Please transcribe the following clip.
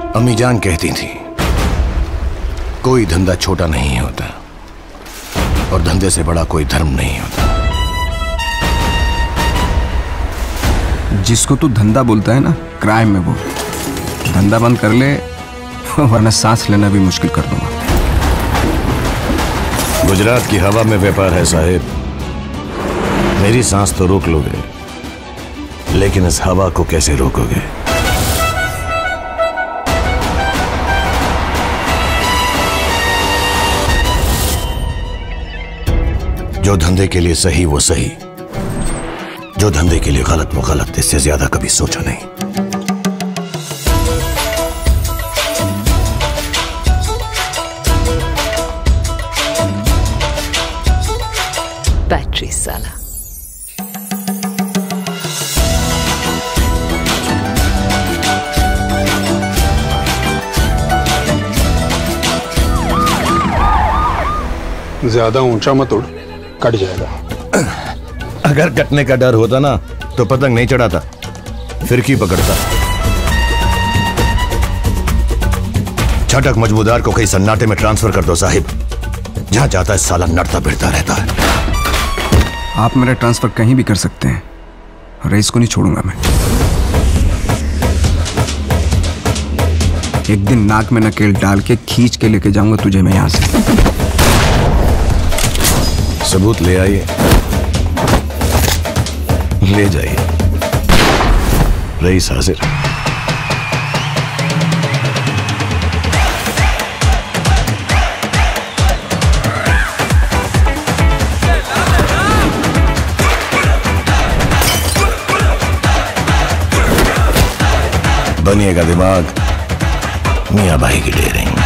अम्मी जान कहती थी कोई धंधा छोटा नहीं होता और धंधे से बड़ा कोई धर्म नहीं होता। जिसको तू धंधा बोलता है ना, क्राइम में वो धंधा बंद कर ले वरना सांस लेना भी मुश्किल कर दूंगा। गुजरात की हवा में व्यापार है साहिब। मेरी सांस तो रोक लोगे, लेकिन इस हवा को कैसे रोकोगे? जो धंधे के लिए सही वो सही, जो धंधे के लिए गलत वो गलत। इससे ज्यादा कभी सोचा नहीं। बैटरी साला। ज्यादा ऊंचा मत उड़, कट जाएगा। अगर कटने का डर होता ना तो पतंग नहीं चढ़ाता, फिरकी पकड़ता। छटक मजबूदार को कहीं सन्नाटे में ट्रांसफर कर दो साहिब। जहां जाता है साला नड़ता भिड़ता रहता है। आप मेरा ट्रांसफर कहीं भी कर सकते हैं, रईस को नहीं छोड़ूंगा मैं। एक दिन नाक में नकेल डाल के खींच के लेके जाऊंगा तुझे मैं यहां से। सबूत ले आइए, ले जाइए। रईस हाजिर। बनिएगा दिमाग, मियां भाई की डेयरिंग।